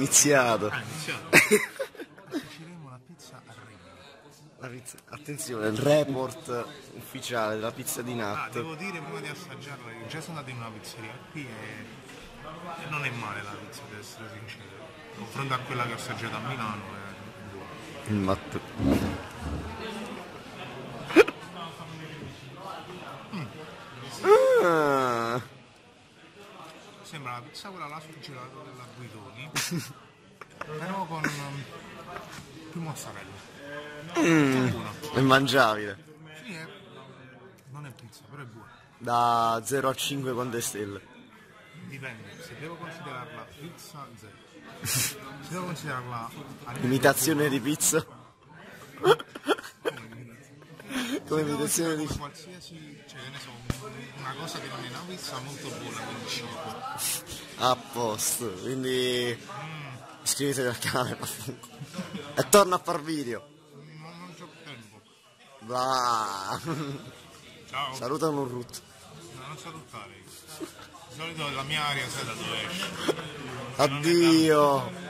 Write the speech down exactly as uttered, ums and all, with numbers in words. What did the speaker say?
iniziato. Ah, iniziato. Cucineremo la pizza a Rimini. La pizza- Attenzione, il report ufficiale della pizza di Ah, Nat. devo dire prima di assaggiarla che già sono andato in una pizzeria qui e, e non è male la pizza, per essere sincero. Confronto a quella che ho assaggiato a Milano è buona. Il Matt. Ah, Sembra la pizza quella là sul gelato della Guidoni, però con um, più mozzarella. È buona. è mangiabile. Sì, è... non è pizza, però è buona. Da zero a cinque quante stelle? Dipende, se devo considerarla pizza, zero. Se devo considerarla Imitazione di pizza? Come devo imitazione considerarla di come qualsiasi, cioè che ne so, una cosa che non è una pizza molto buona, quindi cinque. a posto, quindi iscrivetevi al canale e torna a far video. Non, non c'ho tempo. Blah. Ciao. Saluta un rutto. No, non salutare. Di solito la mia aria sai da dove esce. Addio.